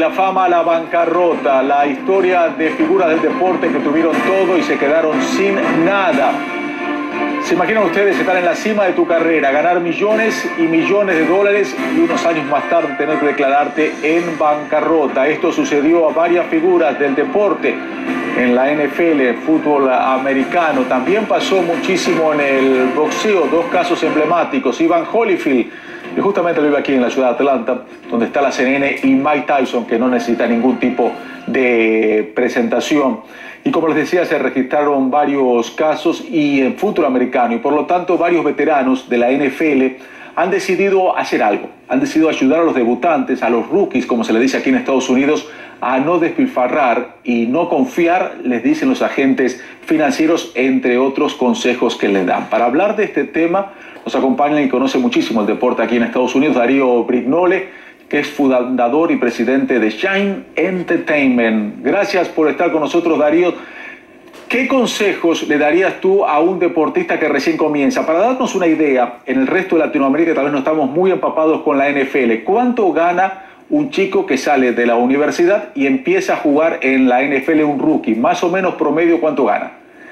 la Fama a la bancarrota, la historia de figuras del deporte que tuvieron todo y se quedaron sin nada. ¿Se imaginan ustedes estar en la cima de tu carrera, ganar millones y millones de dólares y unos años más tarde tener que declararte en bancarrota? Esto sucedió a varias figuras del deporte en la NFL, fútbol americano. También pasó muchísimo en el boxeo, dos casos emblemáticos. Evan Holyfield, que justamente vive aquí en la ciudad de Atlanta, donde está la CNN, y Mike Tyson, que no necesita ningún tipo de presentación. Y como les decía, se registraron varios casos y en fútbol americano, y por lo tanto varios veteranos de la NFL han decidido hacer algo. Han decidido ayudar a los debutantes, a los rookies, como se le dice aquí en Estados Unidos, a no despilfarrar y no confiar, les dicen los agentes financieros, entre otros consejos que les dan. Para hablar de este tema, nos acompaña y conoce muchísimo el deporte aquí en Estados Unidos, Darío Brignole, que es fundador y presidente de Shine Entertainment. Gracias por estar con nosotros, Darío. ¿Qué consejos le darías tú a un deportista que recién comienza? Para darnos una idea, en el resto de Latinoamérica tal vez no estamos muy empapados con la NFL. ¿Cuánto gana un chico que sale de la universidad y empieza a jugar en la NFL, un rookie? Más o menos promedio, ¿cuánto gana?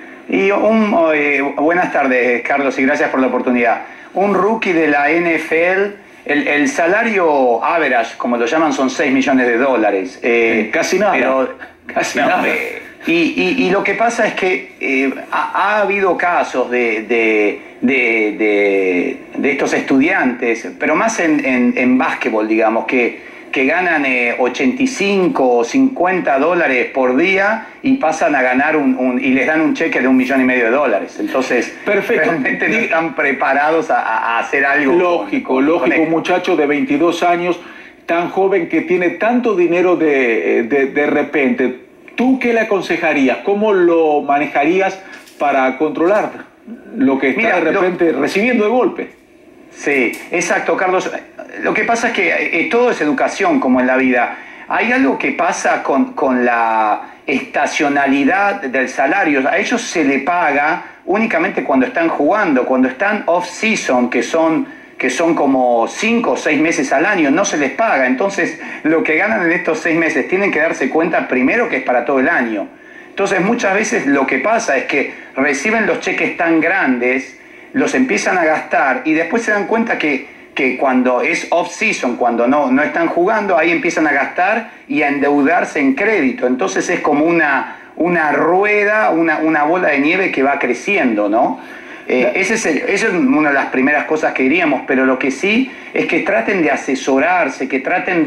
Buenas tardes, Carlos, y gracias por la oportunidad. Un rookie de la NFL, el salario average, como lo llaman, son 6 millones de dólares. Casi nada. Casi nada. Y lo que pasa es que ha habido casos de estos estudiantes, pero más en básquetbol, digamos, que ganan 85 o 50 dólares por día y pasan a ganar y les dan un cheque de $1,5 millones de dólares. Entonces, realmente no están preparados a hacer algo. Lógico, un muchacho de 22 años, tan joven, que tiene tanto dinero de repente. ¿Tú qué le aconsejarías? ¿Cómo lo manejarías para controlar lo que está de repente recibiendo de golpe? Sí, exacto, Carlos. Lo que pasa es que todo es educación, como en la vida. Hay algo que pasa con la estacionalidad del salario. A ellos se le paga únicamente cuando están jugando. Cuando están off-season, que son como 5 o 6 meses al año, no se les paga. Entonces, lo que ganan en estos 6 meses tienen que darse cuenta primero que es para todo el año. Entonces, muchas veces lo que pasa es que reciben los cheques tan grandes, los empiezan a gastar y después se dan cuenta que cuando es off-season, cuando no están jugando, ahí empiezan a gastar y a endeudarse en crédito. Entonces es como una rueda, una bola de nieve que va creciendo, ¿no? Esa es una de las primeras cosas que diríamos, pero lo que sí es que traten de asesorarse, que traten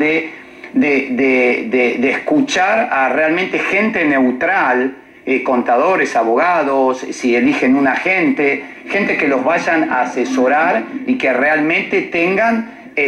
de escuchar a realmente gente neutral, contadores, abogados, si eligen un agente, gente que los vayan a asesorar y que realmente tengan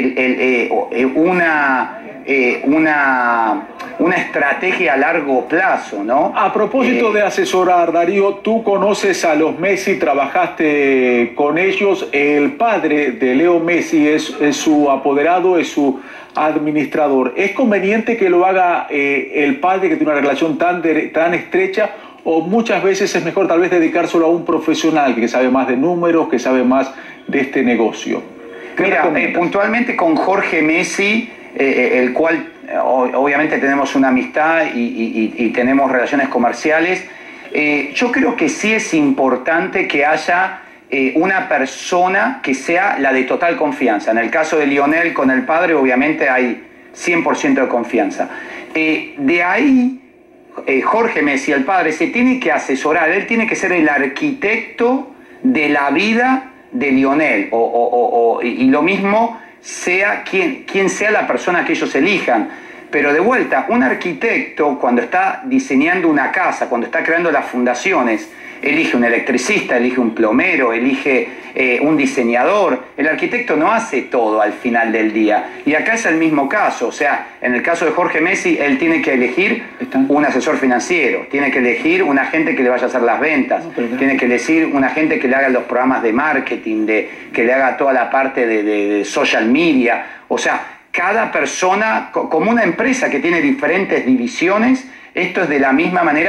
una estrategia a largo plazo, ¿no? A propósito de asesorar, Darío, tú conoces a los Messi, trabajaste con ellos. El padre de Leo Messi es su apoderado, es su administrador. ¿Es conveniente que lo haga el padre, que tiene una relación tan estrecha, o muchas veces es mejor tal vez dedicárselo a un profesional que sabe más de números, que sabe más de este negocio? Mira, puntualmente con Jorge Messi, el cual obviamente tenemos una amistad y tenemos relaciones comerciales, yo creo que sí es importante que haya una persona que sea la de total confianza. En el caso de Lionel con el padre, obviamente hay 100% de confianza. De ahí, Jorge Messi, el padre, se tiene que asesorar. Él tiene que ser el arquitecto de la vida de Lionel, y lo mismo sea quien sea la persona que ellos elijan. Pero de vuelta, un arquitecto, cuando está diseñando una casa, cuando está creando las fundaciones, elige un electricista, elige un plomero, elige un diseñador. El arquitecto no hace todo al final del día. Y acá es el mismo caso. O sea, en el caso de Jorge Messi, él tiene que elegir un asesor financiero, tiene que elegir un agente que le vaya a hacer las ventas, tiene que elegir un agente que le haga los programas de marketing, que le haga toda la parte de social media. O sea, cada persona, como una empresa que tiene diferentes divisiones, esto es de la misma manera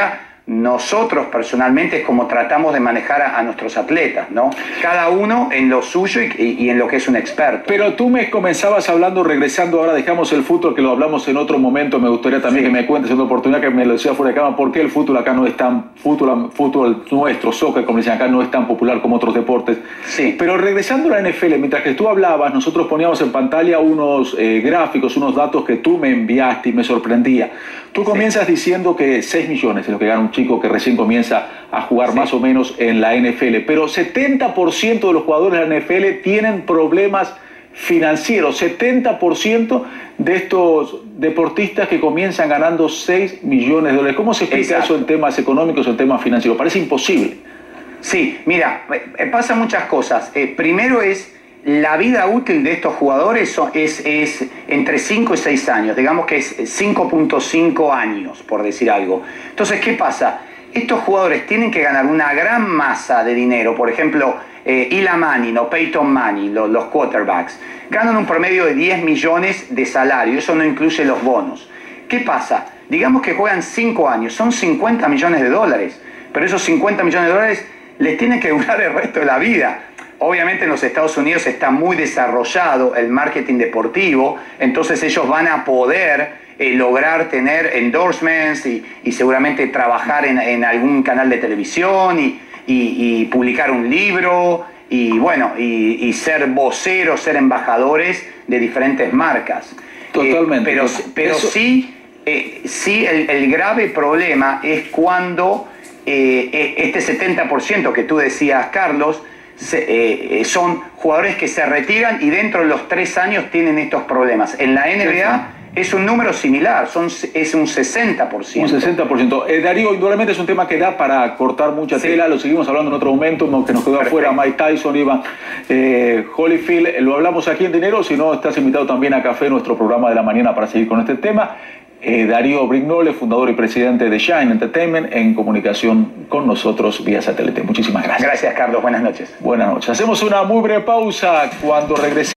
nosotros personalmente es como tratamos de manejar a nuestros atletas, ¿no? Cada uno en lo suyo y en lo que es un experto. Pero tú me comenzabas hablando, regresando ahora, dejamos el fútbol, que lo hablamos en otro momento, me gustaría también que me cuentes en otra oportunidad, que me lo decía fuera de cama, ¿por qué el fútbol acá no es tan, fútbol nuestro, soccer, como dicen acá, no es tan popular como otros deportes? Sí. Pero regresando a la NFL, mientras que tú hablabas, nosotros poníamos en pantalla unos gráficos, unos datos que tú me enviaste y me sorprendía. Tú comienzas diciendo que 6 millones es lo que gana un chico que recién comienza a jugar más o menos en la NFL, pero 70% de los jugadores de la NFL tienen problemas financieros. 70% de estos deportistas que comienzan ganando 6 millones de dólares. ¿Cómo se explica eso en temas económicos o en temas financieros? Parece imposible. Sí, mira, pasan muchas cosas. Primero es la vida útil de estos jugadores es entre 5 y 6 años, digamos que es 5.5 años, por decir algo. Entonces, ¿qué pasa? Estos jugadores tienen que ganar una gran masa de dinero, por ejemplo, Eli Manning o Peyton Manning, los quarterbacks, ganan un promedio de 10 millones de salario, eso no incluye los bonos. ¿Qué pasa? Digamos que juegan 5 años, son 50 millones de dólares, pero esos 50 millones de dólares les tienen que durar el resto de la vida. Obviamente en los Estados Unidos está muy desarrollado el marketing deportivo, entonces ellos van a poder lograr tener endorsements y seguramente trabajar en algún canal de televisión y publicar un libro y bueno, y ser voceros, ser embajadores de diferentes marcas. Totalmente. Pero eso... sí el grave problema es cuando este 70% que tú decías, Carlos, son jugadores que se retiran y dentro de los 3 años tienen estos problemas. En la NBA es un número similar, es un 60%. Un 60%. Darío, indudablemente es un tema que da para cortar mucha tela, lo seguimos hablando en otro momento, que nos quedó afuera Mike Tyson, Iván Holyfield, lo hablamos aquí en Dinero, si no estás invitado también a Café, nuestro programa de la mañana, para seguir con este tema. Darío Brignole, fundador y presidente de Shine Entertainment, en comunicación con nosotros vía satélite. Muchísimas gracias. Gracias, Carlos. Buenas noches. Buenas noches. Hacemos una muy breve pausa. Cuando regresemos